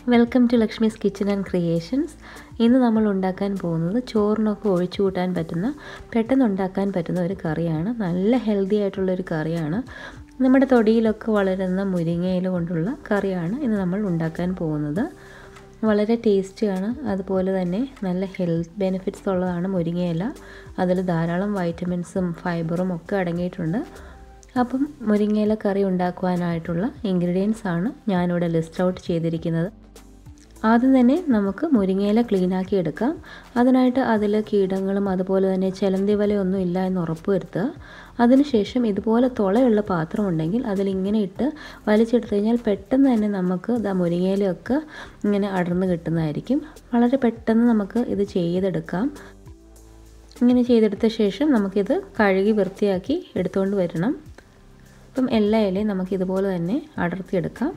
Welcome to Lakshmi's kitchen and creations. ഇന്ന് നമ്മൾ ഉണ്ടാക്കാൻ പോകുന്നത് ചോറിനൊക്കെ ഒഴിച്ചു കൂട്ടാൻ പറ്റുന്ന, പെട്ടെന്ന് ഉണ്ടാക്കാൻ പറ്റുന്ന ഒരു കറിയാണ്. നല്ല ഹെൽത്തി ആയിട്ടുള്ളൊരു കറിയാണ്. നമ്മുടെ തൊടിയിലൊക്കെ വളരുന്ന മുരിങ്ങയില കൊണ്ടുള്ള കറിയാണ് ഇന്ന് നമ്മൾ ഉണ്ടാക്കാൻ പോകുന്നത്. വളരെ ടേസ്റ്റിയാണ്, അതുപോലെ തന്നെ നല്ല ഹെൽത്ത് ബെനിഫിറ്റ്സ് ഉള്ളതാണ് മുരിങ്ങയില. അതിൽ ധാരാളം വൈറ്റമിൻസും ഫൈബറും ഒക്കെ അടങ്ങിയിട്ടുണ്ട്. അപ്പം മുരിങ്ങയില കറി ഉണ്ടാക്കുവാനായിട്ടുള്ള ഇൻഗ്രീഡിയൻസ് ആണ് ഞാനിവിടെ ലിസ്റ്റ് ഔട്ട് ചെയ്തിരിക്കുന്നത്. ആദ്യം തന്നെ നമുക്ക് മുരിങ്ങയില ക്ലീനാക്കി എടുക്കാം. അതിനായിട്ട് അതിൽ കീടങ്ങളും അതുപോലെ തന്നെ ചിലന്തി വലയൊന്നും ഇല്ല എന്ന് ഉറപ്പ് വരുത്തുക. അതിനുശേഷം ഇതുപോലെ തുളയുള്ള പാത്രം ഉണ്ടെങ്കിൽ അതിലിങ്ങനെ ഇട്ട് വലിച്ചെടുത്ത് കഴിഞ്ഞാൽ പെട്ടെന്ന് തന്നെ നമുക്ക് മുരിങ്ങയിലയൊക്കെ ഇങ്ങനെ അടർന്ന് കിട്ടുന്നതായിരിക്കും. വളരെ പെട്ടെന്ന് നമുക്ക് ഇത് ചെയ്തെടുക്കാം. ഇങ്ങനെ ചെയ്തെടുത്ത ശേഷം നമുക്കിത് കഴുകി വൃത്തിയാക്കി എടുത്തുകൊണ്ട് വരണം. അപ്പം എല്ലാ ഇലയും നമുക്കിതുപോലെ തന്നെ അടർത്തിയെടുക്കാം.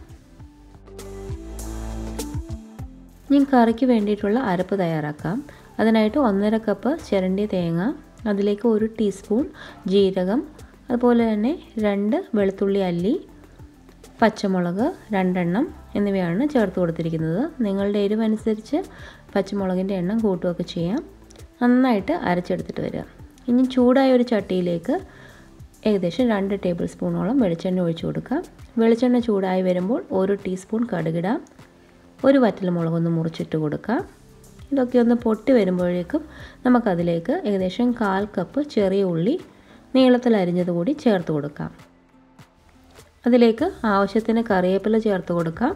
ഇനി കറിക്ക് വേണ്ടിയിട്ടുള്ള അരപ്പ് തയ്യാറാക്കാം. അതിനായിട്ട് 1.5 കപ്പ് ചിരണ്ടിയ തേങ്ങ, അതിലേക്ക് 1 ടീസ്പൂൺ ജീരകം, അതുപോലെ തന്നെ 2 വെളുത്തുള്ളി അല്ലി, പച്ചമുളക് 2 എണ്ണം എന്നിവയാണ് ചേർത്ത് കൊടുത്തിരിക്കുന്നത്. നിങ്ങളുടെ എരിവനുസരിച്ച് പച്ചമുളകിൻ്റെ എണ്ണം കൂട്ടുകയൊക്കെ ചെയ്യാം. നന്നായിട്ട് അരച്ചെടുത്തിട്ട് വരിക. ഇനി ചൂടായ ഒരു ചട്ടിയിലേക്ക് ഏകദേശം 2 ടേബിൾ സ്പൂണോളം വെളിച്ചെണ്ണ ഒഴിച്ചു കൊടുക്കുക. വെളിച്ചെണ്ണ ചൂടായി വരുമ്പോൾ 1 ടീസ്പൂൺ കടുകിടാം. 1 വറ്റൽമുളകൊന്ന് മുറിച്ചിട്ട് കൊടുക്കുക. ഇതൊക്കെ ഒന്ന് പൊട്ടി വരുമ്പോഴേക്കും നമുക്കതിലേക്ക് ഏകദേശം 1/4 കപ്പ് ചെറിയ ഉള്ളി നീളത്തിൽ അരിഞ്ഞത് കൂടി ചേർത്ത് കൊടുക്കാം. അതിലേക്ക് ആവശ്യത്തിന് കറിവേപ്പില ചേർത്ത് കൊടുക്കാം.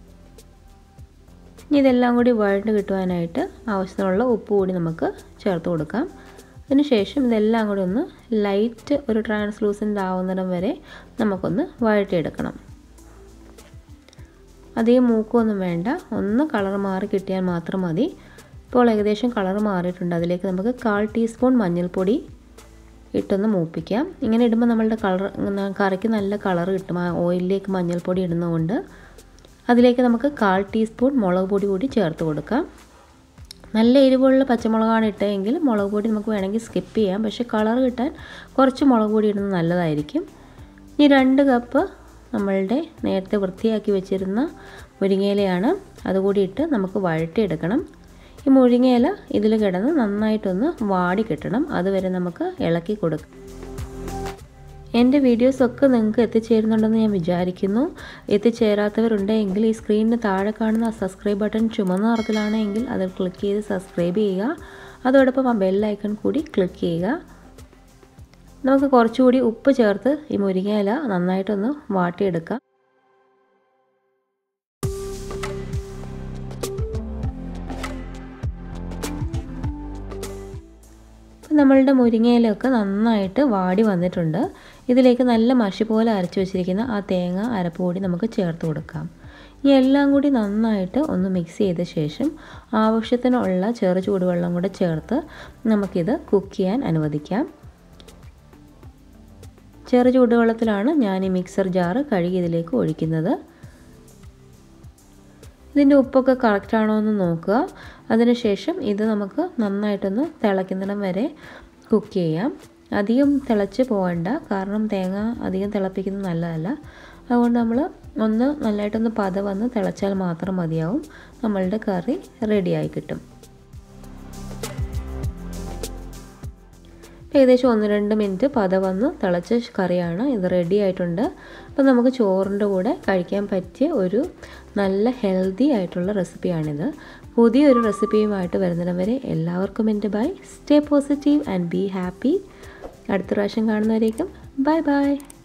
ഇനി ഇതെല്ലാം കൂടി വഴണ്ട് കിട്ടുവാനായിട്ട് ആവശ്യത്തിനുള്ള ഉപ്പ് കൂടി നമുക്ക് ചേർത്ത് കൊടുക്കാം. അതിനുശേഷം ഇതെല്ലാം കൂടി ഒന്ന് ലൈറ്റ് ഒരു ട്രാൻസ്ലൂസൻ്റ് ആവുന്നിടം വരെ നമുക്കൊന്ന് വഴറ്റിയെടുക്കണം. അധികം മൂക്കൊന്നും വേണ്ട, ഒന്ന് കളർ മാറി കിട്ടിയാൽ മാത്രം മതി. ഇപ്പോൾ ഏകദേശം കളർ മാറിയിട്ടുണ്ട്. അതിലേക്ക് നമുക്ക് 1/4 ടീസ്പൂൺ മഞ്ഞൾപ്പൊടി ഇട്ടൊന്ന് മൂപ്പിക്കാം. ഇങ്ങനെ ഇടുമ്പോൾ നമ്മളുടെ കറിക്ക് നല്ല കളർ കിട്ടും. ആ ഓയിലിലേക്ക് മഞ്ഞൾപ്പൊടി ഇടുന്നതുകൊണ്ട്. അതിലേക്ക് നമുക്ക് 1/4 ടീസ്പൂൺ മുളക് പൊടി കൂടി ചേർത്ത് കൊടുക്കാം. നല്ല എരിവുള്ള പച്ചമുളകാണ് ഇട്ടതെങ്കിൽ മുളക് പൊടി നമുക്ക് വേണമെങ്കിൽ സ്കിപ്പ് ചെയ്യാം. പക്ഷേ കളർ കിട്ടാൻ കുറച്ച് മുളക് പൊടി ഇടുന്നത് നല്ലതായിരിക്കും. ഇനി 2 കപ്പ് നമ്മളുടെ നേരത്തെ വൃത്തിയാക്കി വെച്ചിരുന്ന മുരിങ്ങയിലയാണ്. അതുകൂടി ഇട്ട് നമുക്ക് വഴറ്റിയെടുക്കണം. ഈ മുരിങ്ങയില ഇതിൽ കിടന്ന് നന്നായിട്ടൊന്ന് വാടി കിട്ടണം. അതുവരെ നമുക്ക് ഇളക്കി കൊടുക്കാം. എൻ്റെ വീഡിയോസൊക്കെ നിങ്ങൾക്ക് എത്തിച്ചേരുന്നുണ്ടെന്ന് ഞാൻ വിചാരിക്കുന്നു. എത്തിച്ചേരാത്തവരുണ്ടെങ്കിൽ ഈ സ്ക്രീനിന് താഴെ കാണുന്ന ആ സബ്സ്ക്രൈബ് ബട്ടൺ ചുമന്ന നിറത്തിലാണെങ്കിൽ അതിൽ ക്ലിക്ക് ചെയ്ത് സബ്സ്ക്രൈബ് ചെയ്യുക. അതോടൊപ്പം ആ ബെൽ ഐക്കൺ കൂടി ക്ലിക്ക് ചെയ്യുക. നമുക്ക് കുറച്ചുകൂടി ഉപ്പ് ചേർത്ത് ഈ മുരിങ്ങയില നന്നായിട്ടൊന്ന് വാട്ടിയെടുക്കാം. നമ്മളുടെ മുരിങ്ങയിലൊക്കെ നന്നായിട്ട് വാടി വന്നിട്ടുണ്ട്. ഇതിലേക്ക് നല്ല മഷി പോലെ അരച്ച് വെച്ചിരിക്കുന്ന ആ തേങ്ങ അരപ്പ് കൂടി നമുക്ക് ചേർത്ത് കൊടുക്കാം. ഈ എല്ലാം കൂടി നന്നായിട്ട് ഒന്ന് മിക്സ് ചെയ്ത ശേഷം ആവശ്യത്തിനുള്ള ചെറു ചൂടുവെള്ളം കൂടെ ചേർത്ത് നമുക്കിത് കുക്ക് ചെയ്യാൻ അനുവദിക്കാം. ചെറു ചൂടുവെള്ളത്തിലാണ് ഞാൻ ഈ മിക്സർ ജാറ് കഴുകി ഇതിലേക്ക് ഒഴിക്കുന്നത്. ഇതിൻ്റെ ഉപ്പൊക്കെ കറക്റ്റാണോ എന്ന് നോക്കുക. അതിനുശേഷം ഇത് നമുക്ക് നന്നായിട്ടൊന്ന് തിളയ്ക്കുന്നിടം വരെ കുക്ക് ചെയ്യാം. അധികം തിളച്ച് പോകണ്ട, കാരണം തേങ്ങ അധികം തിളപ്പിക്കുന്നത് നല്ലതല്ല. അതുകൊണ്ട് നമ്മൾ ഒന്ന് നല്ലതായിട്ടൊന്ന് വന്ന് തിളച്ചാൽ മാത്രം മതിയാവും. നമ്മളുടെ കറി റെഡിയായി കിട്ടും. ഏകദേശം 1-2 മിനിറ്റ് വന്ന് തിളച്ച കറിയാണ്. ഇത് റെഡി ആയിട്ടുണ്ട്. അപ്പോൾ നമുക്ക് ചോറിൻ്റെ കൂടെ കഴിക്കാൻ പറ്റിയ ഒരു നല്ല ഹെൽത്തി ആയിട്ടുള്ള റെസിപ്പിയാണിത്. പുതിയൊരു റെസിപ്പിയുമായിട്ട് വരുന്നിടം വരെ എല്ലാവർക്കും എൻ്റെ bye. Stay positive and be happy. അടുത്ത പ്രാവശ്യം കാണുന്നവരേക്കും ബൈ ബൈ.